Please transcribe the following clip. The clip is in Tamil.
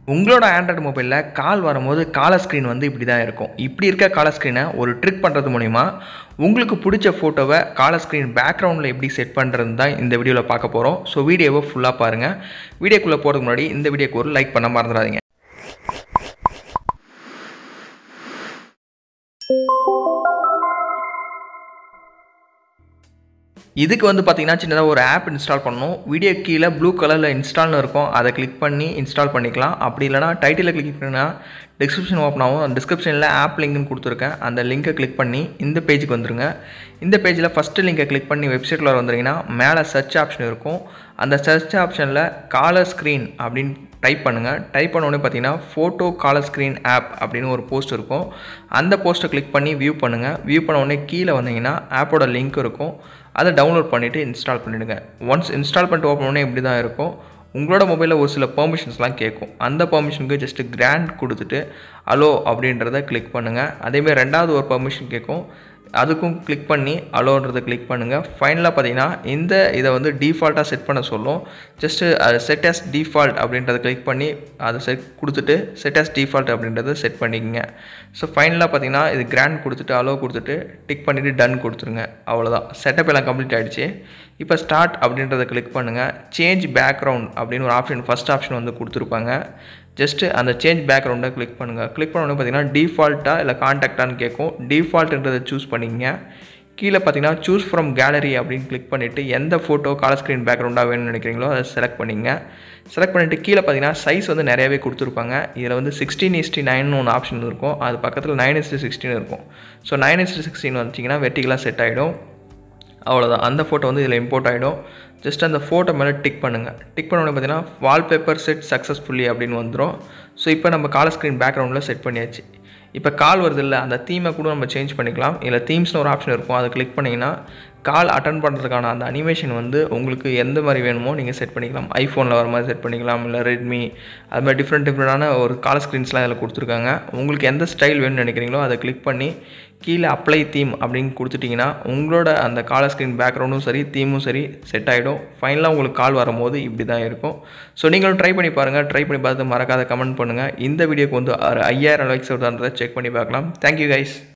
உங்களோட ஆண்ட்ராய்டு மொபைலில் கால் வரும்போது காலர் ஸ்க்ரீன் வந்து இப்படி தான் இருக்கும். இப்படி இருக்க காலர் ஸ்க்ரீனை ஒரு ட்ரிக் பண்ணுறது மூலிமா உங்களுக்கு பிடிச்ச ஃபோட்டோவை காலர் ஸ்க்ரீன் பேக்ரவுண்டில் எப்படி செட் பண்ணுறது தான் இந்த வீடியோவில் பார்க்க போகிறோம். ஸோ வீடியோவை ஃபுல்லாக பாருங்கள். வீடியோக்குள்ளே போகிறதுக்கு முன்னாடி இந்த வீடியோக்கு ஒரு லைக் பண்ண மறந்துடாதீங்க. இதுக்கு வந்து பார்த்தீங்கன்னா சின்னதாக ஒரு ஆப் இன்ஸ்டால் பண்ணணும். வீடியோ கீழே ப்ளூ கலரில் இன்ஸ்டால்னு இருக்கும், அதை கிளிக் பண்ணி இன்ஸ்டால் பண்ணிக்கலாம். அப்படி இல்லைனா டைட்டிலில் கிளிக் பண்ணினா டிஸ்கிரிப்ஷன் ஓப்பன் ஆகும். அந்த டிஸ்கிரிப்ஷனில் ஆப் லிங்க்னு கொடுத்துருக்கேன், அந்த லிங்கை கிளிக் பண்ணி இந்த பேஜுக்கு வந்துடுங்க. இந்த பேஜில் ஃபஸ்ட்டு லிங்கை கிளிக் பண்ணி வெப்சைட்டில் வந்துட்டிங்கன்னா மேலே சர்ச் ஆப்ஷன் இருக்கும். அந்த சர்ச் ஆப்ஷனில் காலர் ஸ்க்ரீன் அப்படின்னு டைப் பண்ணுங்கள். டைப் பண்ணோடனே பார்த்தீங்கன்னா ஃபோட்டோ காலர் ஸ்க்ரீன் ஆப் அப்படின்னு ஒரு போஸ்ட் இருக்கும். அந்த போஸ்ட்டை கிளிக் பண்ணி வியூ பண்ணுங்கள். வியூ பண்ண உடனே கீழே வந்தீங்கன்னா ஆப்போட லிங்க் இருக்கும், அதை டவுன்லோட் பண்ணிவிட்டு இன்ஸ்டால் பண்ணிவிடுங்க. ஒன்ஸ் இன்ஸ்டால் பண்ணிட்டு ஓப்பன் பண்ணி இப்படி தான் இருக்கும். உங்களோட மொபைலில் ஒரு சில பெர்மிஷன்ஸ்லாம் கேட்கும். அந்த பெர்மிஷனுக்கு ஜஸ்ட்டு கிராண்ட் கொடுத்துட்டு அலோ அப்படின்றத கிளிக் பண்ணுங்கள். அதேமாதிரி ரெண்டாவது ஒரு பெர்மிஷன் கேட்கும், அதுக்கும் கிளிக் பண்ணி அலோன்றதை கிளிக் பண்ணுங்கள். ஃபைனலாக பார்த்தீங்கன்னா இதை வந்து டிஃபால்ட்டாக செட் பண்ண சொல்லும். ஜஸ்ட்டு செட் ஆஸ் டிஃபால்ட் அப்படின்றத கிளிக் பண்ணி அதை கொடுத்துட்டு செட் ஆஸ் டிஃபால்ட் அப்படின்றத செட் பண்ணிக்கங்க. ஸோ ஃபைனலாக பார்த்தீங்கன்னா இது கிராண்ட் கொடுத்துட்டு அலோ கொடுத்துட்டு டிக் பண்ணிவிட்டு டன் கொடுத்துருங்க. அவ்வளோதான், செட்டப் எல்லாம் கம்ப்ளீட் ஆகிடுச்சு. இப்போ ஸ்டார்ட் அப்படின்றத கிளிக் பண்ணுங்கள். சேஞ்ச் பேக்ரவுண்ட் அப்படின்னு ஒரு ஆப்ஷன், ஃபஸ்ட் ஆப்ஷன் வந்து கொடுத்துருப்பாங்க. ஜஸ்ட்டு அந்த சேஞ்ச் பேக்ரவுண்டை கிளிக் பண்ணுங்கள். கிளிக் பண்ணோன்னே பார்த்தீங்கன்னா டிஃபால்ட்டாக இல்லை கான்டாக்டான்னு கேட்கும். டிஃபால்ட்டுன்றதை சூஸ் பண்ணிக்கங்க. கீழே பார்த்தீங்கன்னா சூஸ் ஃப்ரம் கேலரி அப்படின்னு கிளிக் பண்ணிவிட்டு எந்த ஃபோட்டோ காலர் ஸ்க்ரீன் பேக்ரவுண்டாக வேணும்னு நினைக்கிறீங்களோ அதை செலக்ட் பண்ணிங்க. செலக்ட் பண்ணிவிட்டு கீழே பார்த்தீங்கன்னா சைஸ் வந்து நிறையவே கொடுத்துருப்பாங்க. இதில் வந்து 16:9 ஒன்று ஆப்ஷன் இருக்கும், அது பக்கத்தில் 9:16 இருக்கும். ஸோ 9:16 வந்துச்சிங்கன்னா வெர்டிகலாக செட் ஆகிடும். அவ்வளோதான், அந்த ஃபோட்டோ வந்து இதில் இம்போர்ட் ஆகிடும். ஜஸ்ட் அந்த ஃபோட்டோ மேலே டிக் பண்ணுங்கள். டிக் பண்ணோடனே பார்த்தீங்கன்னா வால்பேப்பர் செட் சக்ஸஸ்ஃபுல்லி அப்படின்னு வந்துடும். ஸோ இப்போ நம்ம காலர் ஸ்க்ரீன் பேக்ரவுண்டில் செட் பண்ணியாச்சு. இப்போ கால் வருது இல்லை, அந்த தீமை கூட நம்ம சேஞ்ச் பண்ணிக்கலாம். இல்லை தீம்ஸ்னு ஒரு ஆப்ஷன் இருக்கும், அதை கிளிக் பண்ணிங்கன்னா கால் அட்டன் பண்ணுறதுக்கான அந்த அனிமேஷன் வந்து உங்களுக்கு எந்த மாதிரி வேணுமோ நீங்கள் செட் பண்ணிக்கலாம். ஐஃபோனில் வர மாதிரி செட் பண்ணிக்கலாம், இல்லை ரெட்மி, அது மாதிரி டிஃப்ரெண்ட்டான ஒரு காலர் ஸ்க்ரீன்ஸ்லாம் இதில் கொடுத்துருக்காங்க. உங்களுக்கு எந்த ஸ்டைல் வேணும்னு நினைக்கிறீங்களோ அதை கிளிக் பண்ணி கீழே அப்ளை தீம் அப்படின்னு கொடுத்துட்டிங்கன்னா உங்களோட அந்த காலர் ஸ்க்ரீன் பேக்ரவுண்டும் சரி தீமும் சரி செட் ஆகிடும். ஃபைனலாக உங்களுக்கு கால் வரும்போது இப்படி தான் இருக்கும். ஸோ நீங்களும் ட்ரை பண்ணி பாருங்கள். ட்ரை பண்ணி பார்த்து மறக்காத கமெண்ட் பண்ணுங்கள். இந்த வீடியோக்கு வந்து 5000 லைக்ஸ் வருதான்றதை செக் பண்ணி பார்க்கலாம். Thank you guys.